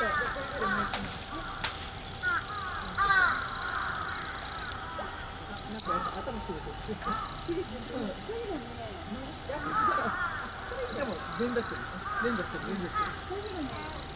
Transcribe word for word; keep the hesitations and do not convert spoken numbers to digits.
なんかやっぱ頭くると。でも連打してるし、連打してる、連打してる。